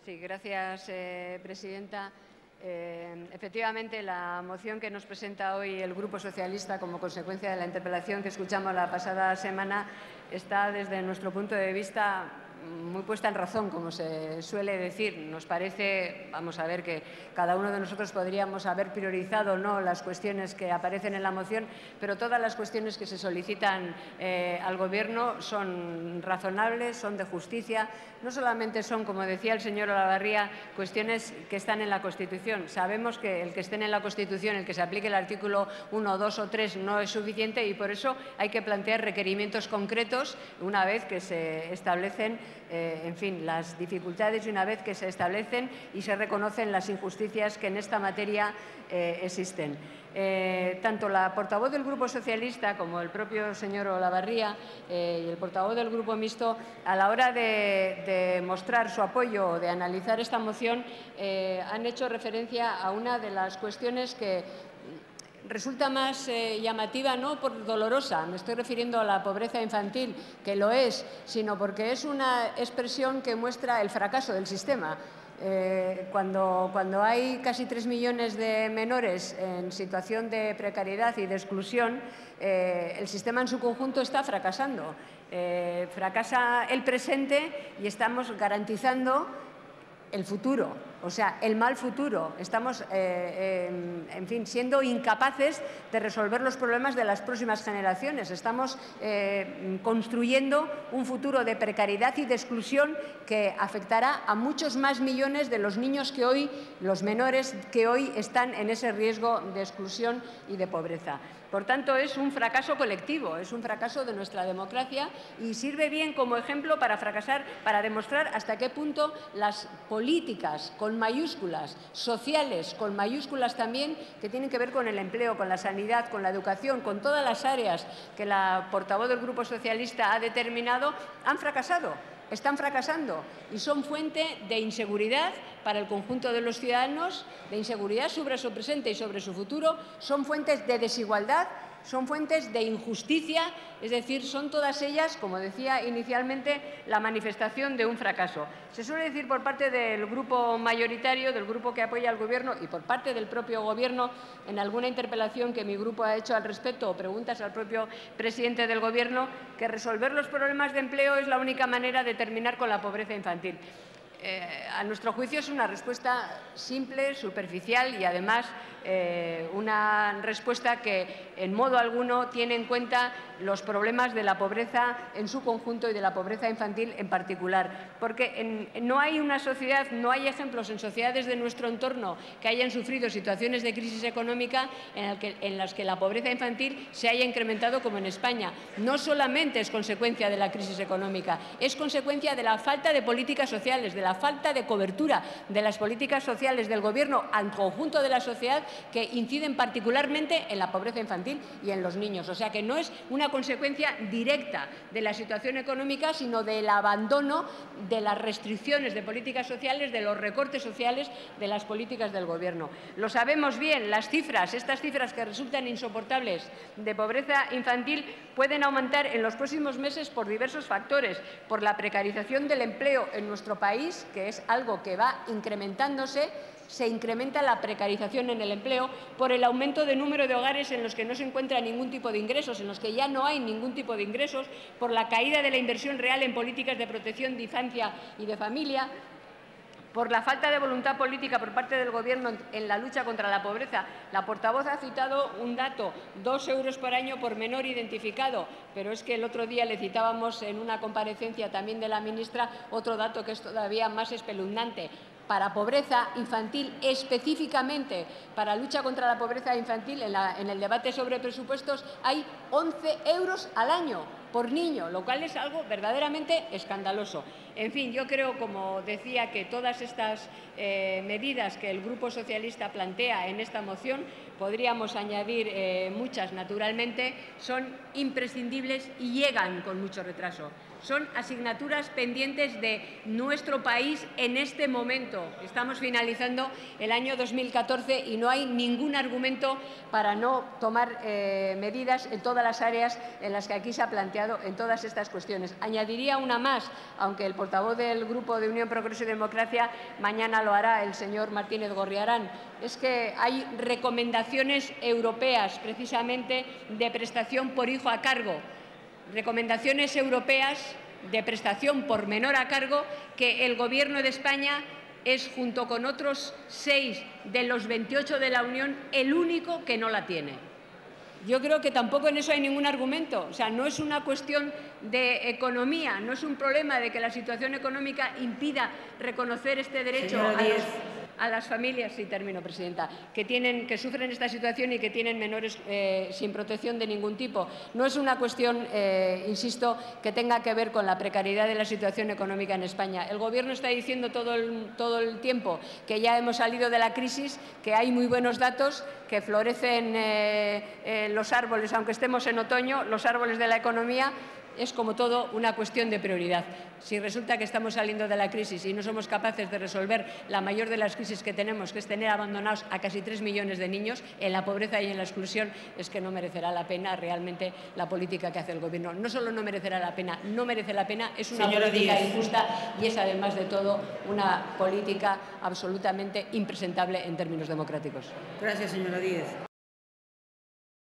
Sí, gracias, presidenta. Efectivamente, la moción que nos presenta hoy el Grupo Socialista como consecuencia de la interpelación que escuchamos la pasada semana está, desde nuestro punto de vista, muy puesta en razón, como se suele decir. Nos parece, vamos a ver, que cada uno de nosotros podríamos haber priorizado no las cuestiones que aparecen en la moción, pero todas las cuestiones que se solicitan al Gobierno son razonables, son de justicia. No solamente son, como decía el señor Olavarría, cuestiones que están en la Constitución. Sabemos que el que estén en la Constitución, el que se aplique el artículo 1, 2 o 3 no es suficiente, y por eso hay que plantear requerimientos concretos una vez que se establecen en fin, las dificultades, y una vez que se establecen y se reconocen las injusticias que en esta materia existen. Tanto la portavoz del Grupo Socialista como el propio señor Olavarría y el portavoz del Grupo Mixto, a la hora de mostrar su apoyo o de analizar esta moción, han hecho referencia a una de las cuestiones que resulta más llamativa, no por dolorosa, me estoy refiriendo a la pobreza infantil, que lo es, sino porque es una expresión que muestra el fracaso del sistema. Cuando hay casi 3 millones de menores en situación de precariedad y de exclusión, el sistema en su conjunto está fracasando. Fracasa el presente y estamos garantizando el futuro, o sea, el mal futuro. Estamos, en fin, siendo incapaces de resolver los problemas de las próximas generaciones. Estamos construyendo un futuro de precariedad y de exclusión que afectará a muchos más millones de los niños que hoy, los menores que hoy están en ese riesgo de exclusión y de pobreza. Por tanto, es un fracaso colectivo, es un fracaso de nuestra democracia, y sirve bien como ejemplo para fracasar, para demostrar hasta qué punto las políticas con mayúsculas, sociales con mayúsculas también, que tienen que ver con el empleo, con la sanidad, con la educación, con todas las áreas que la portavoz del Grupo Socialista ha determinado, han fracasado. Están fracasando y son fuente de inseguridad para el conjunto de los ciudadanos, de inseguridad sobre su presente y sobre su futuro, son fuentes de desigualdad, son fuentes de injusticia, es decir, son todas ellas, como decía inicialmente, la manifestación de un fracaso. Se suele decir por parte del grupo mayoritario, del grupo que apoya al Gobierno, y por parte del propio Gobierno, en alguna interpelación que mi grupo ha hecho al respecto o preguntas al propio presidente del Gobierno, que resolver los problemas de empleo es la única manera de terminar con la pobreza infantil. A nuestro juicio es una respuesta simple, superficial y, además, una respuesta que en modo alguno tiene en cuenta los problemas de la pobreza en su conjunto y de la pobreza infantil en particular. Porque no hay una sociedad, no hay ejemplos en sociedades de nuestro entorno que hayan sufrido situaciones de crisis económica en las que la pobreza infantil se haya incrementado como en España. No solamente es consecuencia de la crisis económica, es consecuencia de la falta de políticas sociales, de la falta de cobertura de las políticas sociales del Gobierno al conjunto de la sociedad, que inciden particularmente en la pobreza infantil y en los niños. O sea que no es una consecuencia directa de la situación económica, sino del abandono, de las restricciones de políticas sociales, de los recortes sociales de las políticas del Gobierno. Lo sabemos bien, las cifras, estas cifras que resultan insoportables de pobreza infantil, pueden aumentar en los próximos meses por diversos factores, por la precarización del empleo en nuestro país, que es algo que va incrementándose. Se incrementa la precarización en el empleo por el aumento de número de hogares en los que no se encuentra ningún tipo de ingresos, en los que ya no hay ningún tipo de ingresos, por la caída de la inversión real en políticas de protección de infancia y de familia, por la falta de voluntad política por parte del Gobierno en la lucha contra la pobreza. La portavoz ha citado un dato, 2 euros por año por menor identificado, pero es que el otro día le citábamos en una comparecencia también de la ministra otro dato que es todavía más espeluznante. Para pobreza infantil, específicamente para lucha contra la pobreza infantil, en el debate sobre presupuestos hay 11 euros al año por niño, lo cual es algo verdaderamente escandaloso. En fin, yo creo, como decía, que todas estas medidas que el Grupo Socialista plantea en esta moción, podríamos añadir muchas naturalmente, son imprescindibles y llegan con mucho retraso. Son asignaturas pendientes de nuestro país en este momento. Estamos finalizando el año 2014 y no hay ningún argumento para no tomar medidas en todas las áreas en las que aquí se ha planteado en todas estas cuestiones. Añadiría una más, aunque el portavoz del Grupo de Unión, Progreso y Democracia mañana lo hará, el señor Martínez Gorriarán. Es que hay recomendaciones europeas, precisamente, de prestación por hijo a cargo. Recomendaciones europeas de prestación por menor a cargo que el Gobierno de España es, junto con otros 6 de los 28 de la Unión, el único que no la tiene. Yo creo que tampoco en eso hay ningún argumento. O sea, no es una cuestión de economía, no es un problema de que la situación económica impida reconocer este derecho a las familias, sí termino, presidenta, que sufren esta situación y que tienen menores sin protección de ningún tipo. No es una cuestión, insisto, que tenga que ver con la precariedad de la situación económica en España. El Gobierno está diciendo todo el tiempo que ya hemos salido de la crisis, que hay muy buenos datos, que florecen los árboles, aunque estemos en otoño, los árboles de la economía. Es, como todo, una cuestión de prioridad. Si resulta que estamos saliendo de la crisis y no somos capaces de resolver la mayor de las crisis que tenemos, que es tener abandonados a casi 3 millones de niños en la pobreza y en la exclusión, es que no merecerá la pena realmente la política que hace el Gobierno. No solo no merecerá la pena, no merece la pena, es una política injusta y es, además de todo, una política absolutamente impresentable en términos democráticos. Gracias, señora Díez.